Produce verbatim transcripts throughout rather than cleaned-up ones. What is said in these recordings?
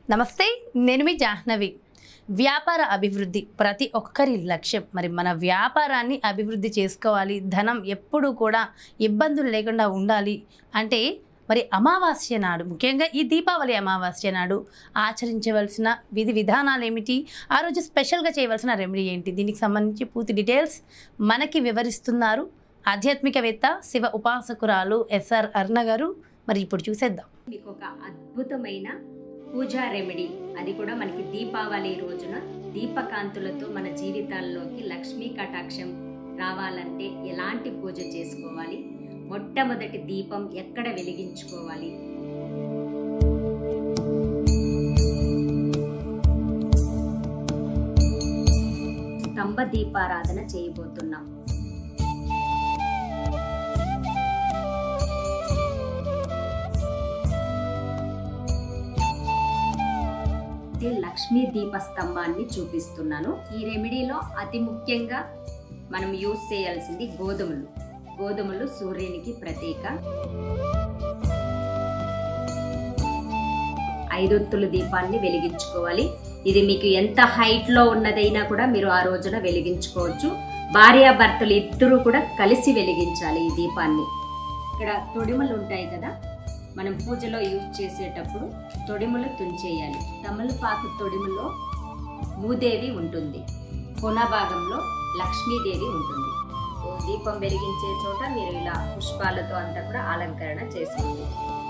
నమస్తే, నేను మీ జాహ్నవి. వ్యాపార అభివృద్ధి ప్రతి ఒక్కరి లక్ష్యం. మరి మన వ్యాపారాన్ని అభివృద్ధి చేసుకోవాలి, ధనం ఎప్పుడూ కూడా ఇబ్బందులు లేకుండా ఉండాలి అంటే మరి అమావాస్య నాడు, ముఖ్యంగా ఈ దీపావళి అమావాస్య నాడు ఆచరించవలసిన విధి విధానాలు ఏమిటి, ఆ రోజు స్పెషల్గా చేయవలసిన రెమెడీ ఏంటి, దీనికి సంబంధించి పూర్తి డీటెయిల్స్ మనకి వివరిస్తున్నారు ఆధ్యాత్మికవేత్త, శివ ఉపాసకురాలు ఎస్ఆర్ అరుణ గారు. మరి ఇప్పుడు చూసేద్దాం. మీకు ఒక అద్భుతమైన పూజా రెమెడీ, అది కూడా మనకి దీపావళి రోజున దీపకాంతులతో మన జీవితాల్లోకి లక్ష్మీ కటాక్షం రావాలంటే ఎలాంటి పూజ చేసుకోవాలి, మొట్టమొదటి దీపం ఎక్కడ వెలిగించుకోవాలి, స్తంభ దీపారాధన చేయబోతున్నాం. లక్ష్మీ దీప స్తంభాన్ని చూపిస్తున్నాను. ఈ రెమెడీలో అతి ముఖ్యంగా మనం యూజ్ చేయాల్సింది గోధుమలు. గోధుమలు సూర్యునికి ప్రతీక. ఐదొత్తుల దీపాన్ని వెలిగించుకోవాలి. ఇది మీకు ఎంత హైట్ లో ఉన్నదైనా కూడా మీరు ఆ రోజున వెలిగించుకోవచ్చు. భార్యాభర్తలు ఇద్దరు కూడా కలిసి వెలిగించాలి ఈ దీపాన్ని. ఇక్కడ తొడిమలు ఉంటాయి కదా, మనం పూజలో యూజ్ చేసేటప్పుడు తొడిమలు తుంచేయాలి. తమలపాకు తొడిమలో భూదేవి ఉంటుంది, కొన భాగంలో లక్ష్మీదేవి ఉంటుంది. దీపం వెలిగించే చోట మీరు ఇలా పుష్పాలతో అంతా కూడా అలంకరణ చేసుకోండి.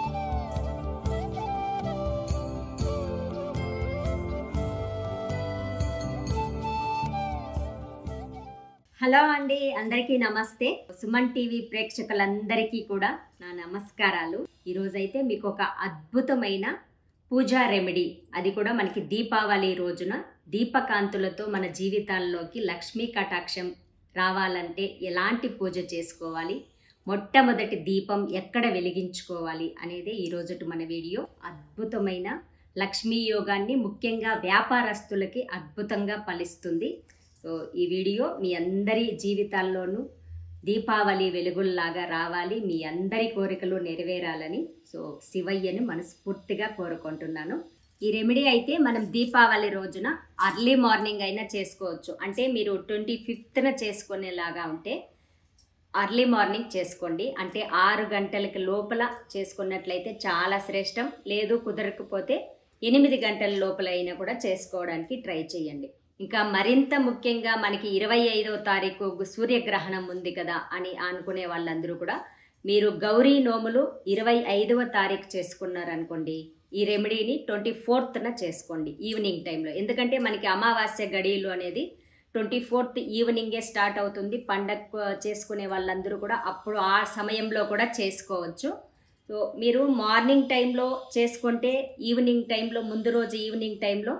హలో అండి, అందరికీ నమస్తే. సుమన్ టీవీ ప్రేక్షకులందరికీ కూడా నా నమస్కారాలు. ఈరోజైతే మీకు ఒక అద్భుతమైన పూజా రెమెడీ, అది కూడా మనకి దీపావళి రోజున దీపకాంతులతో మన జీవితాల్లోకి లక్ష్మీ కటాక్షం రావాలంటే ఎలాంటి పూజ చేసుకోవాలి, మొట్టమొదటి దీపం ఎక్కడ వెలిగించుకోవాలి అనేది ఈరోజు మన వీడియో. అద్భుతమైన లక్ష్మీ యోగాన్ని ముఖ్యంగా వ్యాపారస్తులకి అద్భుతంగా ఫలిస్తుంది. సో ఈ వీడియో మీ అందరి జీవితాల్లోనూ దీపావళి వెలుగుల్లాగా రావాలి, మీ అందరి కోరికలు నెరవేరాలని సో శివయ్యను మనస్ఫూర్తిగా కోరుకుంటున్నాను. ఈ రెమెడీ అయితే మనం దీపావళి రోజున అర్లీ మార్నింగ్ అయినా చేసుకోవచ్చు. అంటే మీరు ట్వంటీ ఫిఫ్త్న చేసుకునేలాగా ఉంటే అర్లీ మార్నింగ్ చేసుకోండి. అంటే ఆరు గంటలకి లోపల చేసుకున్నట్లయితే చాలా శ్రేష్టం. లేదు కుదరకపోతే ఎనిమిది గంటల లోపల అయినా కూడా చేసుకోవడానికి ట్రై చేయండి. ఇంకా మరింత ముఖ్యంగా మనకి ఇరవై ఐదవ తారీఖు సూర్యగ్రహణం ఉంది కదా అని అనుకునే వాళ్ళందరూ కూడా మీరు గౌరీ నోములు ఇరవై ఐదవ తారీఖు చేసుకున్నారనుకోండి, ఈ రెమెడీని ట్వంటీ ఫోర్త్న చేసుకోండి ఈవినింగ్ టైంలో. ఎందుకంటే మనకి అమావాస్య గడియలు అనేది ట్వంటీ ఫోర్త్ ఈవినింగే స్టార్ట్ అవుతుంది. పండగ చేసుకునే వాళ్ళందరూ కూడా అప్పుడు ఆ సమయంలో కూడా చేసుకోవచ్చు. సో మీరు మార్నింగ్ టైంలో చేసుకుంటే ఈవినింగ్ టైంలో, ముందు రోజు ఈవినింగ్ టైంలో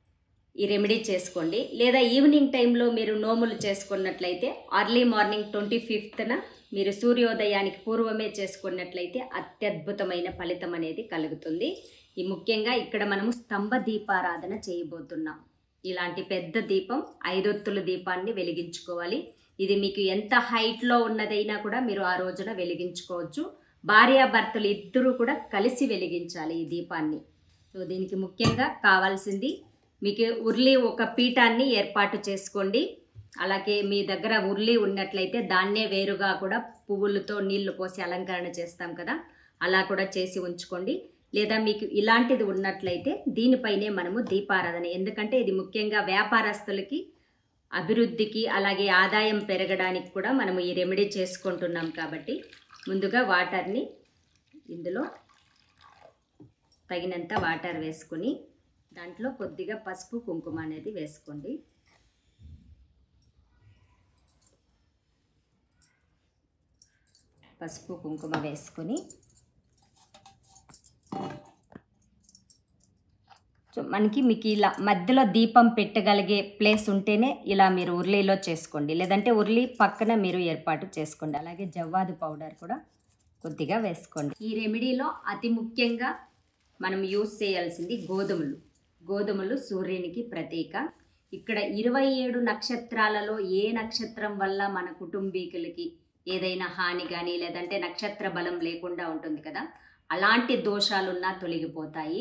ఈ రెమెడీ చేసుకోండి. లేదా ఈవినింగ్ టైంలో మీరు నోములు చేసుకున్నట్లయితే అర్లీ మార్నింగ్ ట్వంటీ ఫిఫ్త్న మీరు సూర్యోదయానికి పూర్వమే చేసుకున్నట్లయితే అత్యద్భుతమైన ఫలితం అనేది కలుగుతుంది. ఈ ముఖ్యంగా ఇక్కడ మనము స్తంభ దీపారాధన చేయబోతున్నాం. ఇలాంటి పెద్ద దీపం, ఐదొత్తుల దీపాన్ని వెలిగించుకోవాలి. ఇది మీకు ఎంత హైట్లో ఉన్నదైనా కూడా మీరు ఆ రోజున వెలిగించుకోవచ్చు. భార్యాభర్తలు ఇద్దరూ కూడా కలిసి వెలిగించాలి ఈ దీపాన్ని. సో దీనికి ముఖ్యంగా కావాల్సింది మీకు ఉర్లి ఒక పీఠాన్ని ఏర్పాటు చేసుకోండి. అలాగే మీ దగ్గర ఉర్లి ఉన్నట్లయితే దాన్నే వేరుగా కూడా పువ్వులతో నీళ్లు పోసి అలంకరణ చేస్తాం కదా, అలా కూడా చేసి ఉంచుకోండి. లేదా మీకు ఇలాంటిది ఉన్నట్లయితే దీనిపైనే మనము దీపారాధన, ఎందుకంటే ఇది ముఖ్యంగా వ్యాపారస్తులకి అభివృద్ధికి అలాగే ఆదాయం పెరగడానికి కూడా మనము ఈ రెమెడీ చేసుకుంటున్నాం. కాబట్టి ముందుగా వాటర్ని ఇందులో తగినంత వాటర్ వేసుకుని దాంట్లో కొద్దిగా పసుపు కుంకుమ అనేది వేసుకోండి. పసుపు కుంకుమ వేసుకొని సో మనకి మీకు ఇలా మధ్యలో దీపం పెట్టగలిగే ప్లేస్ ఉంటేనే ఇలా మీరు ఉర్లీలో చేసుకోండి. లేదంటే ఉర్లీ పక్కన మీరు ఏర్పాటు చేసుకోండి. అలాగే జవ్వాదు పౌడర్ కూడా కొద్దిగా వేసుకోండి. ఈ రెమెడీలో అతి ముఖ్యంగా మనం యూజ్ చేయాల్సింది గోధుమలు. గోధుమలు సూర్యునికి ప్రతీక. ఇక్కడ ఇరవై ఏడు నక్షత్రాలలో ఏ నక్షత్రం వల్ల మన కుటుంబీకులకి ఏదైనా హాని కానీ లేదంటే నక్షత్ర బలం లేకుండా ఉంటుంది కదా, అలాంటి దోషాలున్నా తొలగిపోతాయి.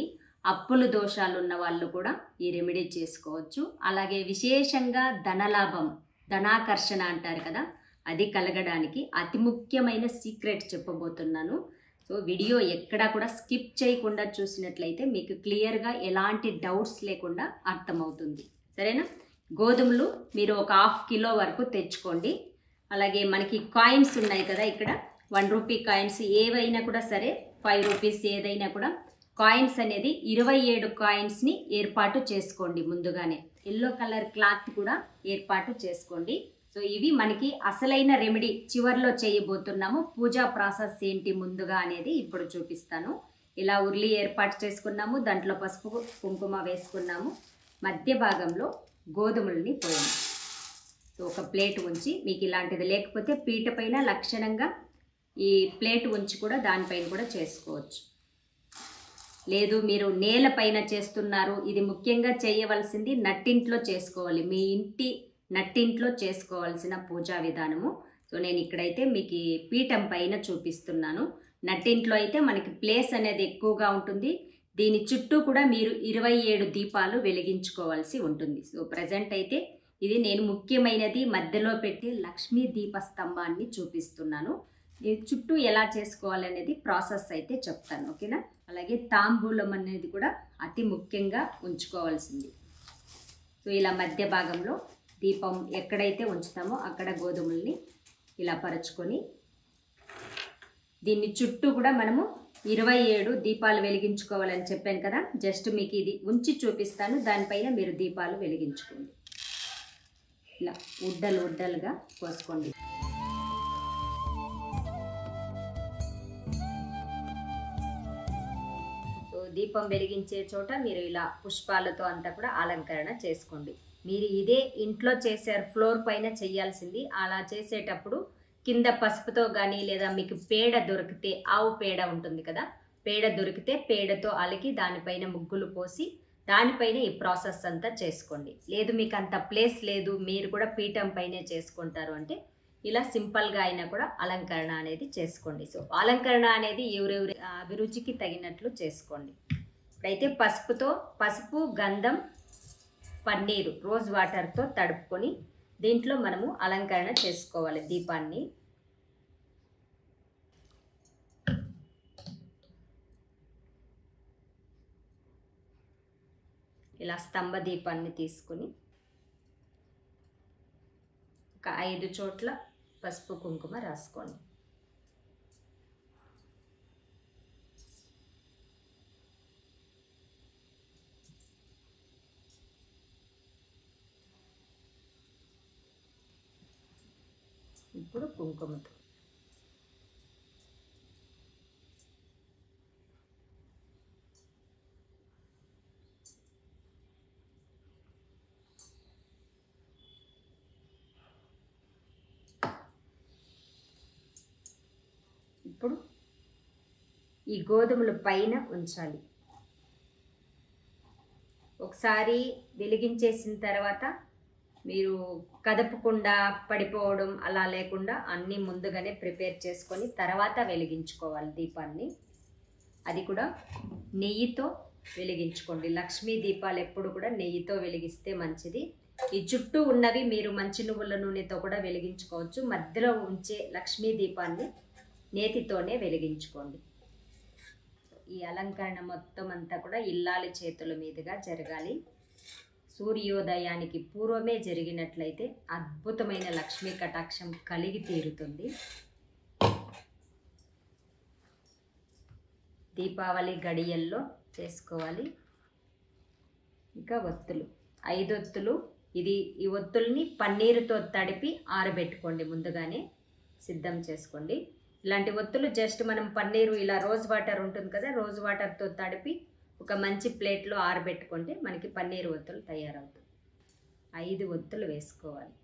అప్పులు దోషాలు ఉన్న వాళ్ళు కూడా ఈ రెమెడీ చేసుకోవచ్చు. అలాగే విశేషంగా ధనలాభం, ధనాకర్షణ అంటారు కదా, అది కలగడానికి అతి ముఖ్యమైన సీక్రెట్ చెప్పబోతున్నాను. సో వీడియో ఎక్కడా కూడా స్కిప్ చేయకుండా చూసినట్లయితే మీకు క్లియర్గా ఎలాంటి డౌట్స్ లేకుండా అర్థమవుతుంది. సరేనా? గోధుమలు మీరు ఒక హాఫ్ కిలో వరకు తెచ్చుకోండి. అలాగే మనకి కాయిన్స్ ఉన్నాయి కదా, ఇక్కడ వన్ రూపీ కాయిన్స్ ఏవైనా కూడా సరే, ఫైవ్ రూపీస్ ఏదైనా కూడా కాయిన్స్ అనేది ఇరవై ఏడు కాయిన్స్ని ఏర్పాటు చేసుకోండి. ముందుగానే ఎల్లో కలర్ క్లాత్ కూడా ఏర్పాటు చేసుకోండి. సో ఇవి మనకి అసలైన రెమెడీ చివర్లో చేయబోతున్నాము. పూజా ప్రాసెస్ ఏంటి ముందుగా అనేది ఇప్పుడు చూపిస్తాను. ఇలా ఉర్లి ఏర్పాటు చేసుకున్నాము, దాంట్లో పసుపు కుంకుమ వేసుకున్నాము, మధ్య భాగంలో గోధుమలని పోయాము. సో ఒక ప్లేట్ ఉంచి, మీకు ఇలాంటిది లేకపోతే పీట పైన లక్షణంగా ఈ ప్లేట్ ఉంచి కూడా దానిపైన కూడా చేసుకోవచ్చు. లేదు మీరు నేల పైన చేస్తున్నారు, ఇది ముఖ్యంగా చేయవలసింది నట్టింట్లో చేసుకోవాలి, మీ ఇంటి నట్టింట్లో చేసుకోవాల్సిన పూజా విధానము. సో నేను ఇక్కడైతే మీకు పీఠం పైన చూపిస్తున్నాను. నట్టింట్లో అయితే మనకి ప్లేస్ అనేది ఎక్కువగా ఉంటుంది. దీని చుట్టూ కూడా మీరు ఇరవై ఏడు దీపాలు వెలిగించుకోవాల్సి ఉంటుంది. సో ప్రజెంట్ అయితే ఇది నేను ముఖ్యమైనది మధ్యలో పెట్టి లక్ష్మీ దీప స్తంభాన్ని చూపిస్తున్నాను. చుట్టూ ఎలా చేసుకోవాలనేది ప్రాసెస్ అయితే చెప్తాను, ఓకేనా? అలాగే తాంబూలం అనేది కూడా అతి ముఖ్యంగా ఉంచుకోవాల్సింది. సో ఇలా మధ్య భాగంలో దీపం ఎక్కడైతే ఉంచుతామో అక్కడ గోధుమల్ని ఇలా పరుచుకొని దీన్ని చుట్టూ కూడా మనము ఇరవై ఏడు దీపాలు వెలిగించుకోవాలని చెప్పాను కదా, జస్ట్ మీకు ఇది ఉంచి చూపిస్తాను, దానిపైన మీరు దీపాలు వెలిగించుకోండి. ఇలా ఉడ్డలు ఉడ్డలుగా కోసుకోండి. సో దీపం వెలిగించే చోట మీరు ఇలా పుష్పాలతో అంతా కూడా అలంకరణ చేసుకోండి. మీరు ఇదే ఇంట్లో చేశారు, ఫ్లోర్ పైన చేయాల్సింది. అలా చేసేటప్పుడు కింద పసుపుతో కానీ, లేదా మీకు పేడ దొరికితే, ఆవు పేడ ఉంటుంది కదా, పేడ దొరికితే పేడతో అలికి దానిపైన ముగ్గులు పోసి దానిపైన ఈ ప్రాసెస్ అంతా చేసుకోండి. లేదు మీకు అంత ప్లేస్ లేదు, మీరు కూడా పీఠం పైనే చేసుకుంటారు అంటే ఇలా సింపుల్గా అయినా కూడా అలంకరణ అనేది చేసుకోండి. సో అలంకరణ అనేది ఎవరెవరి అభిరుచికి తగినట్లు చేసుకోండి. ఇప్పుడైతే పసుపుతో, పసుపు గంధం పన్నీరు రోజ్ వాటర్తో తడుపుకొని దీంట్లో మనము అలంకరణ చేసుకోవాలి దీపాన్ని. ఇలా స్తంభ దీపాన్ని తీసుకుని ఒక ఐదు చోట్ల పసుపు కుంకుమ రాసుకోండి. ఇప్పుడు కుంకుమతో ఇప్పుడు ఈ గోధుమల పైన ఉంచాలి. ఒకసారి వెలిగించేసిన తర్వాత మీరు కదపకుండా పడిపోవడం అలా లేకుండా అన్నీ ముందుగానే ప్రిపేర్ చేసుకొని తర్వాత వెలిగించుకోవాలి దీపాన్ని. అది కూడా నెయ్యితో వెలిగించుకోండి. లక్ష్మీ దీపాలు ఎప్పుడు కూడా నెయ్యితో వెలిగిస్తే మంచిది. ఈ చుట్టూ ఉన్నవి మీరు మంచి నువ్వుల నూనెతో కూడా వెలిగించుకోవచ్చు. మధ్యలో ఉంచే లక్ష్మీ దీపాన్ని నేతితోనే వెలిగించుకోండి. ఈ అలంకరణ మొత్తం అంతా కూడా ఇల్లాలి చేతుల మీదుగా జరగాలి. సూర్యోదయానికి పూర్వమే జరిగినట్లయితే అద్భుతమైన లక్ష్మీ కటాక్షం కలిగి తీరుతుంది. దీపావళి గడియల్లో చేసుకోవాలి. ఇంకా ఒత్తులు, ఐదు ఒత్తులు. ఇది ఈ ఒత్తుల్ని పన్నీరుతో తడిపి ఆరబెట్టుకోండి, ముందుగానే సిద్ధం చేసుకోండి. ఇలాంటి ఒత్తులు జస్ట్ మనం పన్నీరు ఇలా రోజ్ వాటర్ ఉంటుంది కదా, రోజ్ వాటర్తో తడిపి ఒక మంచి ప్లేట్లో ఆరబెట్టుకుంటే మనకి పన్నీరు ఒత్తులు తయారవుతుంది. ఐదు ఒత్తులు వేసుకోవాలి.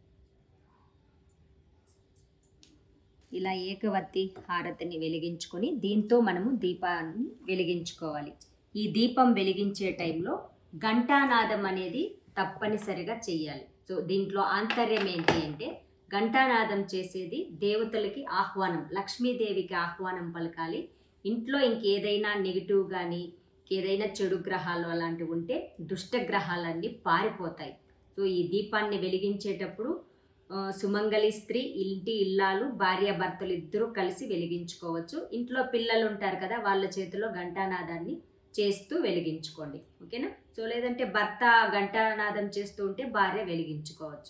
ఇలా ఏకవత్తి హారతిని వెలిగించుకొని దీంతో మనము దీపాన్ని వెలిగించుకోవాలి. ఈ దీపం వెలిగించే టైంలో ఘంటానాదం అనేది తప్పనిసరిగా చెయ్యాలి. సో దీంట్లో ఆంతర్యం ఏంటి అంటే, ఘంటానాదం చేసేది దేవతలకి ఆహ్వానం, లక్ష్మీదేవికి ఆహ్వానం పలకాలి. ఇంట్లో ఇంకేదైనా నెగిటివ్ కానీ ఏదైనా చెడు గ్రహాలు అలాంటివి ఉంటే దుష్ట గ్రహాలన్నీ పారిపోతాయి. సో ఈ దీపాన్ని వెలిగించేటప్పుడు సుమంగళి స్త్రీ, ఇంటి ఇల్లాలు, భార్యాభర్తలు ఇద్దరూ కలిసి వెలిగించుకోవచ్చు. ఇంట్లో పిల్లలు ఉంటారు కదా, వాళ్ళ చేతిలో ఘంటానాదాన్ని చేస్తూ వెలిగించుకోండి. ఓకేనా? సో లేదంటే భర్త ఘంటానాదం చేస్తూ ఉంటే భార్య వెలిగించుకోవచ్చు.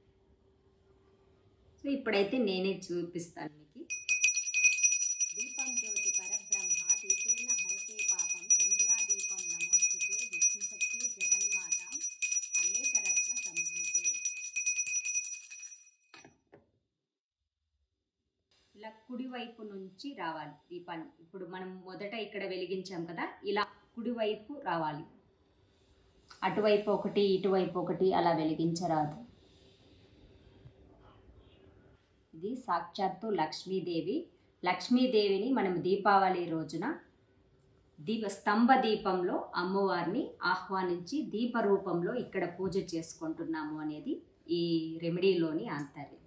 సో ఇప్పుడైతే నేనే చూపిస్తాను మీకు. దీపం జ్యోతి పరబ్రహ్మ దీపేన హరతే పాపం సంధ్యా దీపం నమోస్తుతే విష్ణుశక్తి జగన్మాత అనేక రత్న సంభూతే. ఇలా కుడివైపు నుంచి రావాలి దీపాన్ని. ఇప్పుడు మనం మొదట ఇక్కడ వెలిగించాం కదా, ఇలా కుడివైపు రావాలి. అటువైపు ఒకటి ఇటువైపు ఒకటి అలా వెలిగించరాదు. ఇది సాక్షాత్తు లక్ష్మీదేవి. లక్ష్మీదేవిని మనం దీపావళి రోజున దీప స్తంభ దీపంలో అమ్మవారిని ఆహ్వానించి దీప రూపంలో ఇక్కడ పూజ చేసుకుంటున్నాము అనేది ఈ రెమెడీలోని ఆంతర్యం.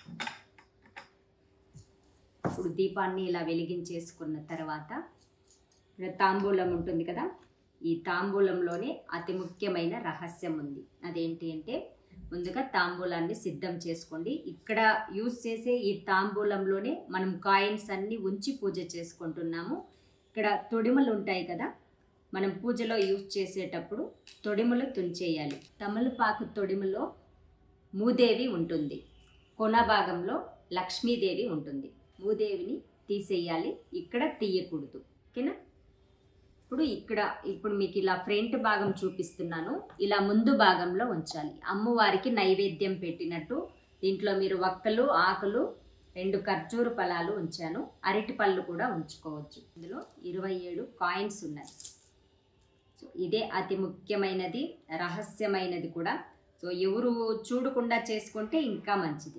ఇప్పుడు దీపాన్ని ఇలా వెలిగించేసుకున్న తర్వాత తాంబూలం ఉంటుంది కదా, ఈ తాంబూలంలోనే అతి ముఖ్యమైన రహస్యం ఉంది. అదేంటి అంటే ముందుగా తాంబూలాన్ని సిద్ధం చేసుకోండి. ఇక్కడ యూజ్ చేసే ఈ తాంబూలంలోనే మనం కాయిన్స్ అన్నీ ఉంచి పూజ చేసుకుంటున్నాము. ఇక్కడ తొడిమలు ఉంటాయి కదా, మనం పూజలో యూజ్ చేసేటప్పుడు తొడిమలు తుంచేయాలి. తమలపాకు తొడిమలో మూదేవి ఉంటుంది, కొన భాగంలో లక్ష్మీదేవి ఉంటుంది. మూదేవిని తీసేయాలి, ఇక్కడ తీయకూడదు. ఓకేనా? ఇప్పుడు ఇక్కడ ఇప్పుడు మీకు ఇలా ఫ్రంట్ భాగం చూపిస్తున్నాను. ఇలా ముందు భాగంలో ఉంచాలి. అమ్మవారికి నైవేద్యం పెట్టినట్టు దీంట్లో మీరు వక్కలు, ఆకులు, రెండు ఖర్జూర ఫలాలు ఉంచాను. అరటి పళ్ళు కూడా ఉంచుకోవచ్చు. ఇందులో ఇరవై ఏడు కాయిన్స్ ఉన్నాయి. సో ఇదే అతి ముఖ్యమైనది, రహస్యమైనది కూడా. సో ఎవరు చూడకుండా చేసుకుంటే ఇంకా మంచిది.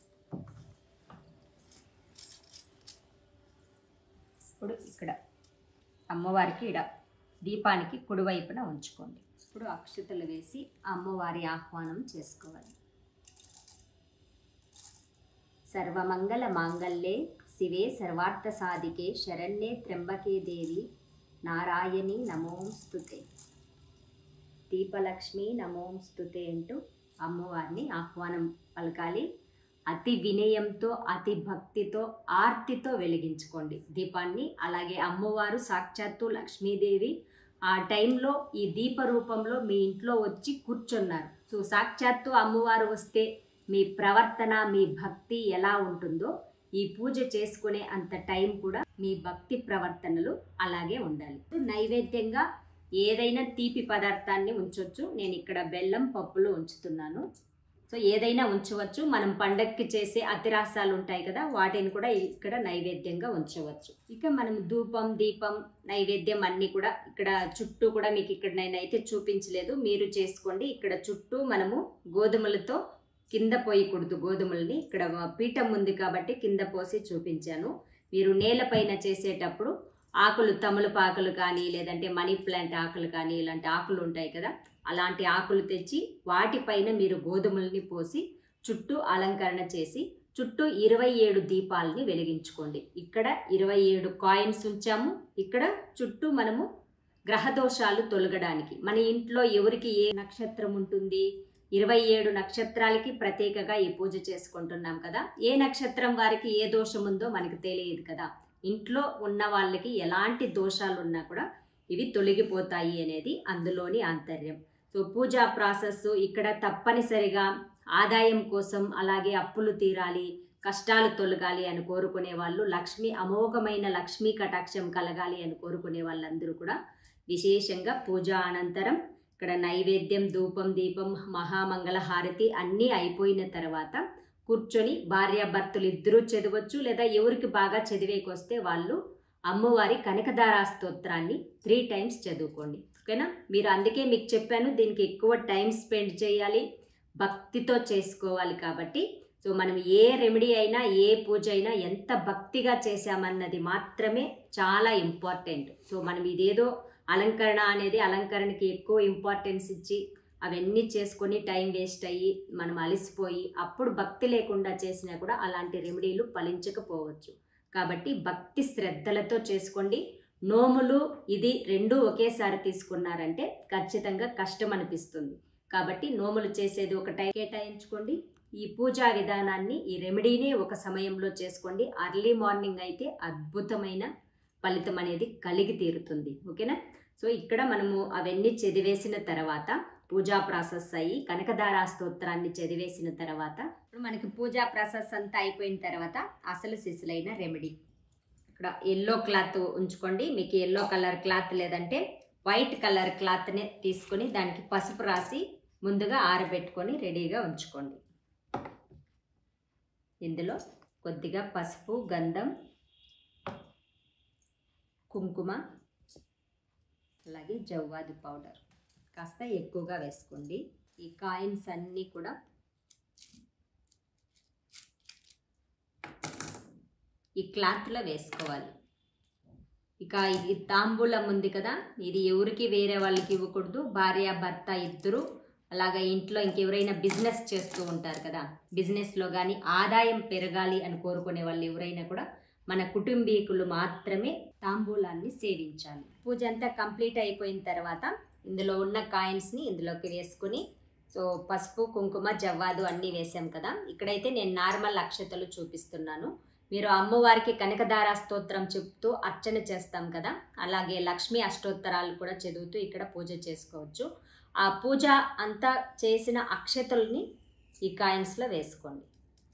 ఇప్పుడు ఇక్కడ అమ్మవారికి ఇడ దీపానికి కుడివైపున ఉంచుకోండి. ఇప్పుడు అక్షతలు వేసి అమ్మవారి ఆహ్వానం చేసుకోవాలి. సర్వమంగళ మాంగళ్యే శివే సర్వార్థ సాధికే శరణ్యే త్ర్యంబకే దేవి నారాయణి నమోస్తుతే. దీపలక్ష్మి నమోస్తుతే అంటూ అమ్మవారిని ఆహ్వానం పలకాలి. అతి వినయంతో, అతి భక్తితో, ఆర్తితో వెలిగించుకోండి దీపాన్ని. అలాగే అమ్మవారు సాక్షాత్తు లక్ష్మీదేవి ఆ టైంలో ఈ దీప రూపంలో మీ ఇంట్లో వచ్చి కూర్చున్నారు. సో సాక్షాత్తు అమ్మవారు వస్తే మీ ప్రవర్తన, మీ భక్తి ఎలా ఉంటుందో ఈ పూజ చేసుకునే అంత టైం కూడా మీ భక్తి ప్రవర్తనలు అలాగే ఉండాలి. నైవేద్యంగా ఏదైనా తీపి పదార్థాన్ని ఉంచవచ్చు. నేను ఇక్కడ బెల్లం, పప్పులు ఉంచుతున్నాను. సో ఏదైనా ఉంచవచ్చు. మనం పండగకి చేసే అతిరాసాలు ఉంటాయి కదా, వాటిని కూడా ఇక్కడ నైవేద్యంగా ఉంచవచ్చు. ఇక మనం ధూపం, దీపం, నైవేద్యం అన్నీ కూడా ఇక్కడ చుట్టూ కూడా మీకు ఇక్కడ నేనైతే చూపించలేదు, మీరు చేసుకోండి. ఇక్కడ చుట్టూ మనము గోధుమలతో కింద పోయకూడదు. గోధుమల్ని ఇక్కడ పీఠం ఉంది కాబట్టి కింద పోసి చూపించాను. మీరు నేలపైన చేసేటప్పుడు ఆకులు, తమలపాకులు కానీ లేదంటే మనీ ప్లాంట్ ఆకులు కానీ ఇలాంటి ఆకులు ఉంటాయి కదా, అలాంటి ఆకులు తెచ్చి వాటిపైన మీరు గోధుమల్ని పోసి చుట్టూ అలంకరణ చేసి చుట్టూ ఇరవై ఏడు దీపాలని వెలిగించుకోండి. ఇక్కడ ఇరవై ఏడు కాయిన్స్ ఉంచాము. ఇక్కడ చుట్టూ మనము గ్రహదోషాలు తొలగడానికి, మన ఇంట్లో ఎవరికి ఏ నక్షత్రం ఉంటుంది, ఇరవై ఏడు నక్షత్రాలకి ప్రత్యేకంగా ఈ పూజ చేసుకుంటున్నాం కదా, ఏ నక్షత్రం వారికి ఏ దోషం ఉందో మనకు తెలియదు కదా. ఇంట్లో ఉన్న వాళ్ళకి ఎలాంటి దోషాలు ఉన్నా కూడా ఇవి తొలగిపోతాయి అనేది అందులోని ఆంతర్యం. సో పూజా ప్రాసెస్ ఇక్కడ తప్పనిసరిగా ఆదాయం కోసం, అలాగే అప్పులు తీరాలి, కష్టాలు తొలగాలి అని కోరుకునే వాళ్ళు, లక్ష్మి అమోఘమైన లక్ష్మీ కటాక్షం కలగాలి అని కోరుకునే వాళ్ళందరూ కూడా విశేషంగా పూజ అనంతరం ఇక్కడ నైవేద్యం, ధూపం, దీపం, మహామంగళ హారతి అన్నీ అయిపోయిన తర్వాత కూర్చొని భార్యాభర్తలు ఇద్దరూ చదవచ్చు, లేదా ఎవరికి బాగా చదివేకొస్తే వాళ్ళు అమ్మవారి కనకదారా స్తోత్రాన్ని త్రీ టైమ్స్ చదువుకోండి. ఓకేనా? మీరు అందుకే మీకు చెప్పాను, దీనికి ఎక్కువ టైం స్పెండ్ చేయాలి, భక్తితో చేసుకోవాలి. కాబట్టి సో మనం ఏ రెమెడీ అయినా, ఏ పూజ అయినా ఎంత భక్తిగా చేశామన్నది మాత్రమే చాలా ఇంపార్టెంట్. సో మనం ఇదేదో అలంకరణ అనేది, అలంకరణకి ఎక్కువ ఇంపార్టెన్స్ ఇచ్చి అవన్నీ చేసుకొని టైం వేస్ట్ అయ్యి మనం అలసిపోయి అప్పుడు భక్తి లేకుండా చేసినా కూడా అలాంటి రెమెడీలు ఫలించకపోవచ్చు. కాబట్టి భక్తి శ్రద్ధలతో చేసుకోండి. నోములు ఇది రెండు ఒకేసారి తీసుకున్నారంటే ఖచ్చితంగా కష్టం అనిపిస్తుంది. కాబట్టి నోములు చేసేది ఒక టైం కేటాయించుకోండి. ఈ పూజా విధానాన్ని, ఈ రెమెడీని ఒక సమయంలో చేసుకోండి. అర్లీ మార్నింగ్ అయితే అద్భుతమైన ఫలితం అనేది కలిగి తీరుతుంది. ఓకేనా? సో ఇక్కడ మనము అవన్నీ చదివేసిన తర్వాత పూజా ప్రాసెస్ అయ్యి కనకదారా స్తోత్రాన్ని చదివేసిన తర్వాత ఇప్పుడు మనకి పూజా ప్రాసెస్ అంతా అయిపోయిన తర్వాత అసలు సిసలైన రెమెడీ. ఇక్కడ ఎల్లో క్లాత్ ఉంచుకోండి. మీకు ఎల్లో కలర్ క్లాత్ లేదంటే వైట్ కలర్ క్లాత్ని తీసుకొని దానికి పసుపు రాసి ముందుగా ఆరబెట్టుకొని రెడీగా ఉంచుకోండి. ఇందులో కొద్దిగా పసుపు, గంధం, కుంకుమ, అలాగే జవ్వాది పౌడర్ కాస్త ఎక్కువగా వేసుకోండి. ఈ కాయిన్స్ అన్నీ కూడా ఈ క్లాత్లో వేసుకోవాలి. ఇక ఇది తాంబూలం ఉంది కదా, ఇది ఎవరికి వేరే వాళ్ళకి ఇవ్వకూడదు. భార్య భర్త ఇద్దరు, అలాగే ఇంట్లో ఇంకెవరైనా బిజినెస్ చేస్తూ ఉంటారు కదా, బిజినెస్లో కానీ ఆదాయం పెరగాలి అని కోరుకునే వాళ్ళు ఎవరైనా కూడా మన కుటుంబీకులు మాత్రమే తాంబూలాన్ని సేవించాలి. పూజ అంతా కంప్లీట్ అయిపోయిన తర్వాత ఇందులో ఉన్న కాయిన్స్ని ఇందులోకి వేసుకొని, సో పసుపు, కుంకుమ, జవ్వాదు అన్నీ వేసాం కదా. ఇక్కడైతే నేను నార్మల్ అక్షతలు చూపిస్తున్నాను. మీరు అమ్మవారికి కనకదారా స్తోత్రం చెప్తూ అర్చన చేస్తాం కదా, అలాగే లక్ష్మీ అష్టోత్తరాలు కూడా చదువుతూ ఇక్కడ పూజ చేసుకోవచ్చు. ఆ పూజ అంతా చేసిన అక్షతల్ని ఈ కాయిన్స్లో వేసుకోండి.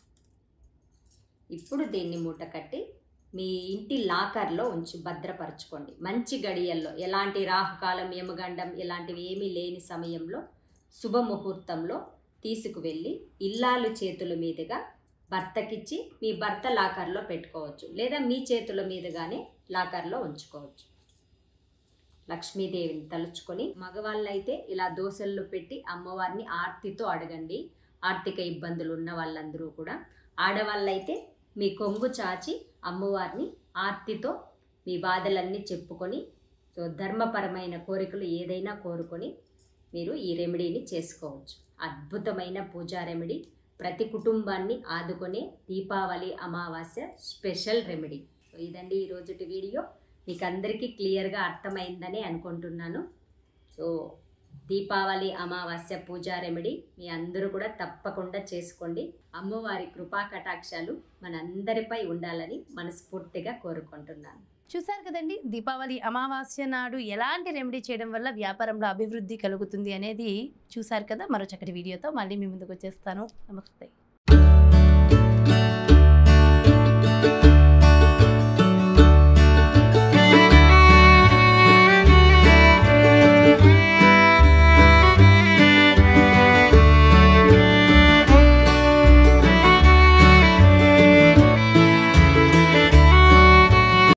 ఇప్పుడు దీన్ని మూట కట్టి మీ ఇంటి లాకర్లో ఉంచి భద్రపరచుకోండి. మంచి గడియల్లో, ఎలాంటి రాహుకాలం, యమగండం ఇలాంటివి ఏమీ లేని సమయంలో శుభముహూర్తంలో తీసుకువెళ్ళి ఇల్లాలు చేతుల మీదుగా భర్తకిచ్చి మీ భర్త లాకర్లో పెట్టుకోవచ్చు, లేదా మీ చేతుల మీదుగానే లాకర్లో ఉంచుకోవచ్చు. లక్ష్మీదేవిని తలుచుకొని మగవాళ్ళైతే ఇలా దోసల్లో పెట్టి అమ్మవారిని ఆర్తితో అడగండి. ఆర్థిక ఇబ్బందులు ఉన్న వాళ్ళందరూ కూడా. ఆడవాళ్ళైతే మీ కొంగు చాచి అమ్మవారిని ఆర్తితో మీ బాధలన్నీ చెప్పుకొని, సో ధర్మపరమైన కోరికలు ఏదైనా కోరుకొని మీరు ఈ రెమెడీని చేసుకోవచ్చు. అద్భుతమైన పూజా రెమెడీ, ప్రతి కుటుంబాన్ని ఆదుకునే దీపావళి అమావాస్య స్పెషల్ రెమెడీ. సో ఇదండి ఈరోజుటి వీడియో. మీకు అందరికీ క్లియర్గా అర్థమైందని అనుకుంటున్నాను. సో దీపావళి అమావాస్య పూజా రెమెడీ మీ అందరూ కూడా తప్పకుండా చేసుకోండి. అమ్మవారి కృపా కటాక్షాలు మనందరిపై ఉండాలని మనస్ఫూర్తిగా కోరుకుంటున్నాను. చూసారు కదండి, దీపావళి అమావాస్య నాడు ఎలాంటి రెమెడీ చేయడం వల్ల వ్యాపారంలో అభివృద్ధి కలుగుతుంది అనేది చూసారు కదా. మరో చక్కటి వీడియోతో మళ్ళీ మీ ముందుకు వచ్చేస్తాను. నమస్తే.